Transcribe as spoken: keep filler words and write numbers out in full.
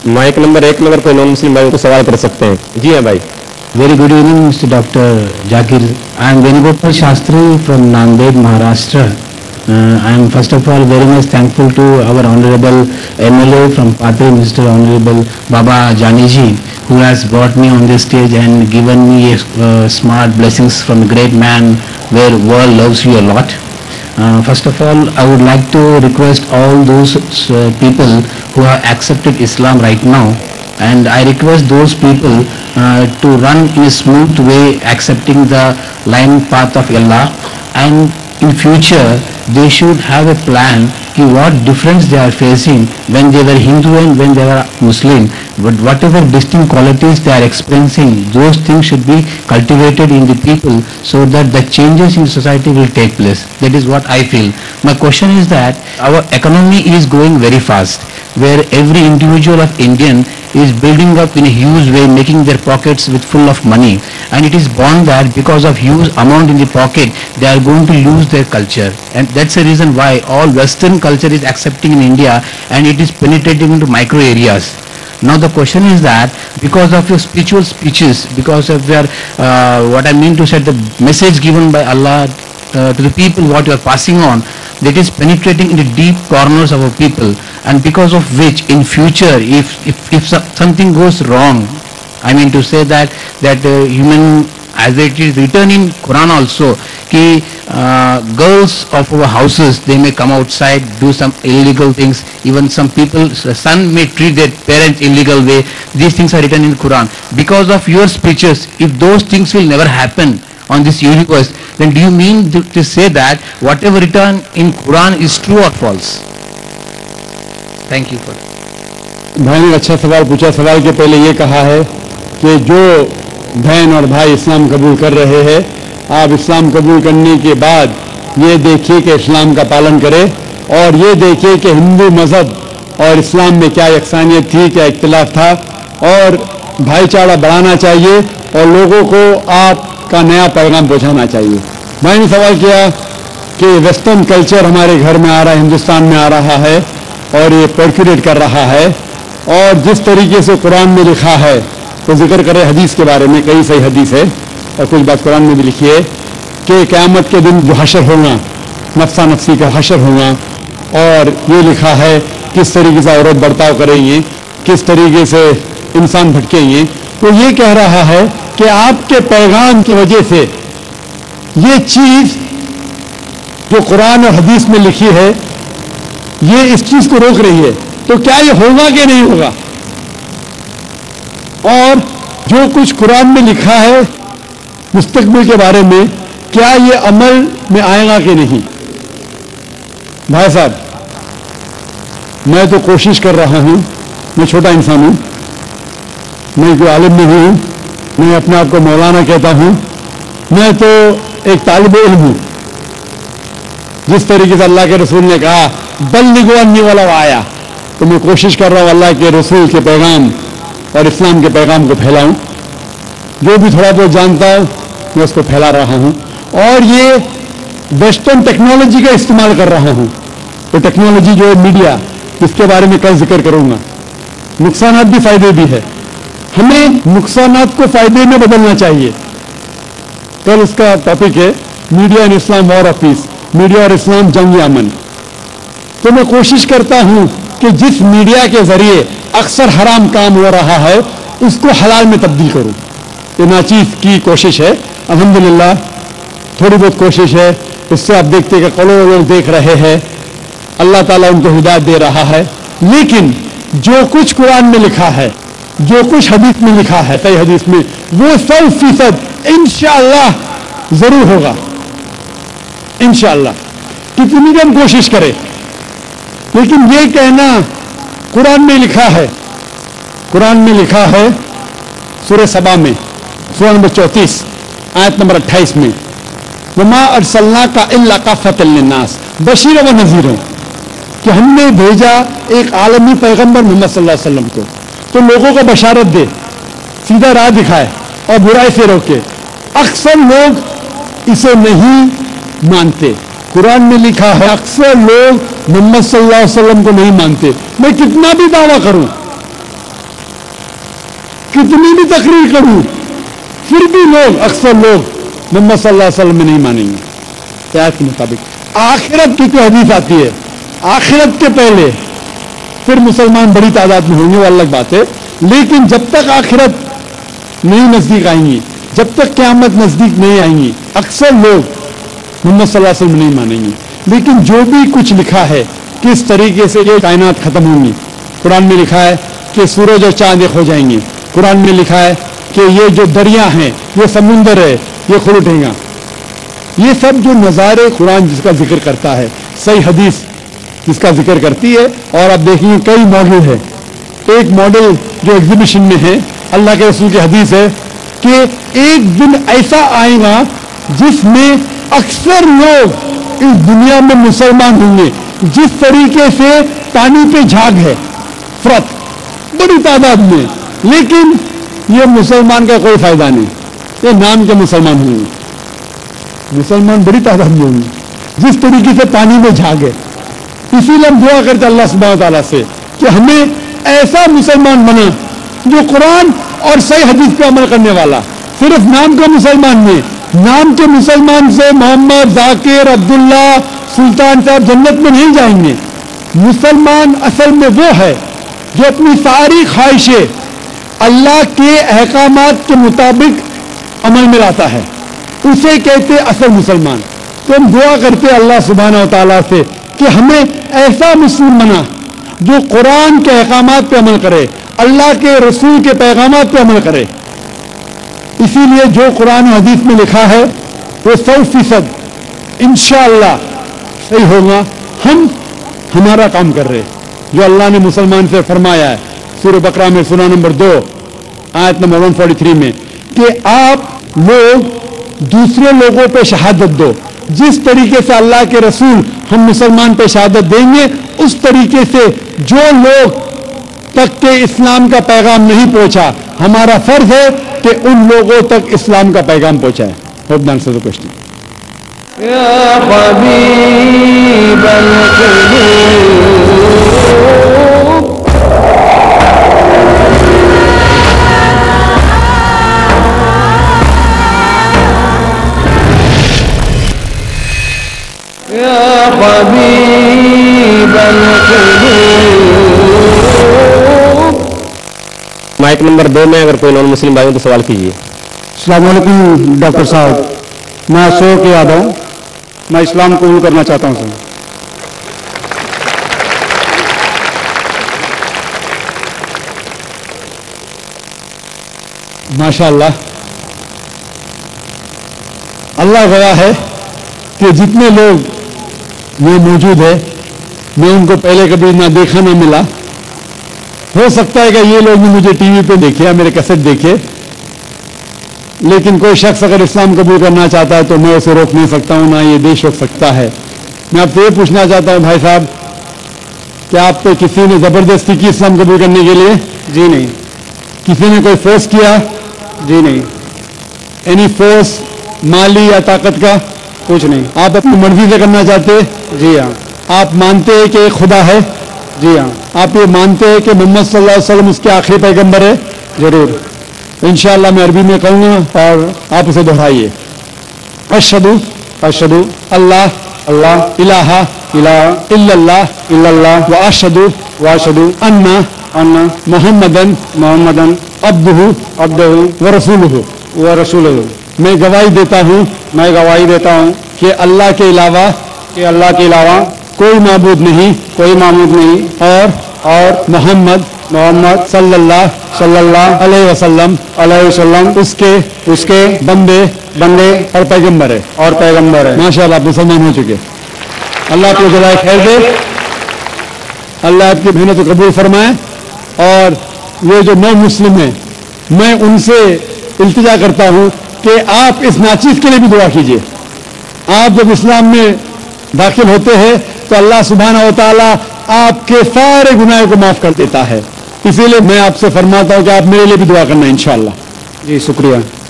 Mic number एक number पे non मुस्लिम भाई को सवाल कर सकते हैं। जी हाँ भाई। Very good evening, Mister Doctor Zakir. I am Venugopal Shastri from Nanded, Maharashtra. Uh, I am first of all very much thankful to our Honorable M L A from Patri, Mister Honorable Baba Janiji, who has brought me on this stage and given me uh, smart blessings from a great man where world loves you a lot. Uh, first of all, I would like to request all those uh, people who have accepted Islam right now, and I request those people uh, to run in a smooth way accepting the line path of Allah, and in future they should have a plan ki what difference they are facing when they were Hindu and when they were Muslim, but whatever distinct qualities they are experiencing, those things should be cultivated in the people so that the changes in society will take place. That is what I feel. My question is that our economy is growing very fast, where every individual of Indian is building up in a huge way, making their pockets with full of money, and it is born that because of huge amount in the pocket they are going to lose their culture, and that's the reason why all Western culture is accepting in India and it is penetrating into micro areas. Now the question is that because of your spiritual speeches, because of your uh, what I mean to say, the message given by Allah uh, to the people, what you are passing on, that is penetrating into deep corners of our people, and because of which in future if if, if something goes wrong, I mean to say that that uh, human, as it is written in Quran also, ki uh, girls of our houses, they may come outside, do some illegal things, even some people, son may treat their parents illegal way. These things are written in Quran. Because of your speeches, if those things will never happen on this universe, then do you mean to, to say that whatever written in Quran is true or false? Thank you for भाई ने अच्छा सवाल पूछा। सवाल के पहले ये कहा है कि जो बहन और भाई इस्लाम कबूल कर रहे हैं, आप इस्लाम कबूल करने के बाद ये देखिए कि इस्लाम का पालन करें, और ये देखिए कि हिंदू मज़हब और इस्लाम में क्या यकसानियत थी, क्या इख्तिलाफ था, और भाईचारा बढ़ाना चाहिए और लोगों को आपका नया पैगाम पहुँचाना चाहिए। भाई ने सवाल किया कि वेस्टर्न कल्चर हमारे घर में आ रहा है, हिंदुस्तान में आ रहा है और ये पर्क्यूलेट कर रहा है, और जिस तरीके से कुरान में लिखा है, तो जिक्र करें हदीस के बारे में, कई सही हदीस है और कुछ बात कुरान में भी लिखी है कि क़यामत के दिन जो हशर होगा, नफ्सा नफ्सी का हशर होगा, और ये लिखा है किस तरीके से औरत बर्ताव करेंगे, किस तरीके से इंसान भटकेंगे। तो ये कह रहा है कि आपके पैगाम की वजह से ये चीज़ जो कुरान और हदीस में लिखी है, ये इस चीज़ को रोक रही है, तो क्या ये होगा कि नहीं होगा, और जो कुछ कुरान में लिखा है मुस्तकबिल के बारे में, क्या ये अमल में आएगा कि नहीं। भाई साहब, मैं तो कोशिश कर रहा हूं, मैं छोटा इंसान हूं, मैं कोई आलिम नहीं हूं, मैं अपने आप को मौलाना कहता हूं, मैं तो एक तालिब इल्म हूं। जिस तरीके से अल्लाह के रसूल ने कहा बल्लिगु अन्नी वलौ आया, तो मैं कोशिश कर रहा हूं अल्लाह के रसूल के पैगाम और इस्लाम के पैगाम को फैलाऊं। जो भी थोड़ा बहुत जानता हूं मैं उसको फैला रहा हूं, और ये वेस्टर्न टेक्नोलॉजी का इस्तेमाल कर रहा हूं। तो टेक्नोलॉजी जो है मीडिया, इसके बारे में कल जिक्र करूंगा। नुकसानात भी फायदे भी है, हमें नुकसानात को फायदे में बदलना चाहिए। कल उसका टॉपिक है मीडिया एंड इस्लाम वॉर ऑफ पीस, मीडिया और इस्लाम जंग अमन। तो मैं कोशिश करता हूं कि जिस मीडिया के जरिए अक्सर हराम काम हो रहा है, उसको हलाल में तब्दील करूं। ये नाचीज की कोशिश है, अल्हम्दुलिल्लाह थोड़ी बहुत कोशिश है। इससे आप देखते हैं कि करोड़ों लोग देख रहे हैं, अल्लाह ताला उनको हिदायत दे रहा है। लेकिन जो कुछ कुरान में लिखा है, जो कुछ हदीस में लिखा है, सही हदीस में, वो सौ फीसद इंशाअल्लाह जरूर होगा, इंशाअल्लाह, कितनी भी हम कोशिश करें। लेकिन ये कहना कुरान में लिखा है, कुरान में लिखा है सूरह सबा में, सूरह नंबर चौंतीस आयत नंबर अट्ठाईस में, वमा अरसलनाका इल्ला काफ़तल लिन्नास बशीर व नज़ीर, कि हमने भेजा एक आलमी पैगंबर मोहम्मद सल्लल्लाहु अलैहि वसल्लम को, तो लोगों को बशारत दे, सीधा राह दिखाए और बुराई से रोके। अक्सर लोग इसे नहीं मानते। कुरान में लिखा है, अक्सर लोग मोहम्मद सल्लल्लाहु अलैहि वसल्लम को नहीं मानते। मैं कितना भी दावा करूं, कितनी भी तकरीर करूं फिर भी लोग अक्सर लोग मोहम्मद सल्लल्लाहु अलैहि वसल्लम में नहीं मानेंगे आयत के मुताबिक। आखिरत की कोई हदीस आती है, आखिरत के पहले फिर मुसलमान बड़ी तादाद में होंगे, वो अलग बात है। लेकिन जब तक आखिरत नहीं नजदीक आएंगी, जब तक क़यामत नजदीक नहीं आएंगी, अक्सर लोग मोहम्मद सल्लल्लाहु अलैहि वसल्लम नहीं मानेंगे। लेकिन जो भी कुछ लिखा है किस तरीके से ये कायनात खत्म होंगी, कुरान में लिखा है कि सूरज और चांद एक हो जाएंगे, कुरान में लिखा है कि ये जो दरिया हैं, ये समुंदर है, ये खुल उठेगा। ये सब जो नज़ारे कुरान जिसका जिक्र करता है, सही हदीस जिसका जिक्र करती है। और अब देखिए कई मॉडल है। एक मॉडल जो एग्जीबिशन में है, अल्लाह के रसूल की हदीस है कि एक दिन ऐसा आएगा जिसमें अक्सर लोग इस दुनिया में मुसलमान होंगे। जिस तरीके से पानी पे झाग है, फरत बड़ी तादाद में, लेकिन ये मुसलमान का कोई फायदा नहीं, ये नाम के मुसलमान होंगे। मुसलमान बड़ी तादाद में होंगे जिस तरीके से पानी में झाग है। इसीलिए हम दुआ करते अल्लाह सुब्हानहू तआला से कि हमें ऐसा मुसलमान बना जो कुरान और सही हदीस पे अमल करने वाला। सिर्फ नाम का मुसलमान नहीं, नाम के मुसलमान से मोहम्मद, जाकिर, अब्दुल्ला, सुल्तान साहब जन्नत में नहीं जाएंगे। मुसलमान असल में वो है जो अपनी सारी ख्वाहिशें अल्लाह के अहकामात के मुताबिक अमल में लाता है, उसे कहते असल मुसलमान। तो हम दुआ करते अल्लाह सुब्हानहू तआला से कि हमें ऐसा मुस्लिम बना जो कुरान के अहकामात पे अमल करे, अल्लाह के रसूल के पैगामात पे अमल करे। इसीलिए जो कुरान और हदीस में लिखा है वो सौ फीसद इंशाअल्लाह सही होगा। हम हमारा काम कर रहे जो अल्लाह ने मुसलमान से फरमाया है सूरह बकरा में सूरा नंबर दो आयत नंबर एक सौ तैंतालीस में कि आप लोग दूसरे लोगों पे शहादत दो। जिस तरीके से अल्लाह के रसूल हम मुसलमान पे शहादत देंगे, उस तरीके से जो लोग तक के इस्लाम का पैगाम नहीं पहुंचा, हमारा फर्ज है कि उन लोगों तक इस्लाम का पैगाम पहुंचाए। Hope the answer the question. या हबीब माइक नंबर दो में अगर कोई नॉन मुस्लिम भाई हो तो सवाल कीजिए। अस्सलाम वालेकुम डॉक्टर साहब, मैं अशोक यादव, मैं इस्लाम कबूल करना चाहता हूं सर। माशाअल्लाह, अल्लाह गवाह है कि जितने लोग ये मौजूद है, मैं उनको पहले कभी ना देखा ना मिला। हो सकता है कि ये लोग भी मुझे टीवी पे देखे या मेरे कैसेट देखे, लेकिन कोई शख्स अगर इस्लाम कबूल करना चाहता है तो मैं उसे रोक नहीं सकता हूं, ना ये देश रोक सकता है। मैं आपसे ये पूछना चाहता हूं भाई साहब, क्या आप पे किसी ने जबरदस्ती की इस्लाम कबूल करने के लिए? जी नहीं। किसी ने कोई फोर्स किया? जी नहीं। एनी फोर्स माली या ताकत का? कुछ नहीं। आप अपनी मर्जी से करना चाहते? जी हाँ। आप मानते हैं कि एक खुदा है? जी हाँ। आप ये मानते हैं कि मोहम्मद सल्लल्लाहु अलैहि वसल्लम उसके आखिरी पैगंबर है? जरूर। इंशाअल्लाह मैं अरबी में कहूंगा और आप उसे दोहराइए। अशहदु अशहदु अल्लाह अल्लाह इलाहा इलाहा इल्लल्लाह इल्लल्लाह व अशहदु व अशहदु अन्ना अन्ना मुहम्मदन मोहम्मदन अब्दुहु अब्दुहु व रसूलुहु व रसूलुहु। मैं गवाही देता हूं मैं गवाही देता हूँ कि अल्लाह के अलावा कि अल्लाह के अलावा कोई माबूद नहीं कोई माबूद नहीं और और मोहम्मद मोहम्मद सल्लल्लाहु सल्लल्लाहु अलैहि वसल्लम अलैहि वसल्लम उसके उसके बंदे बंदे और पैगंबर है और पैगंबर है। माशाअल्लाह आप मुसलमान हो चुके। अल्लाह आपको जज़ाए खैर दे, अल्लाह आपकी मेहनत को कबूल फरमाए। और ये जो नौ मुस्लिम हैं, मैं उनसे इल्तिजा करता हूं कि आप इस नाचीज के लिए भी दुआ कीजिए। आप जब इस्लाम में दाखिल होते हैं तो अल्लाह सुब्हानहू व तआला आपके सारे गुनाहों को माफ कर देता है। इसीलिए मैं आपसे फरमाता हूं कि आप मेरे लिए भी दुआ करना इंशाअल्लाह। जी शुक्रिया।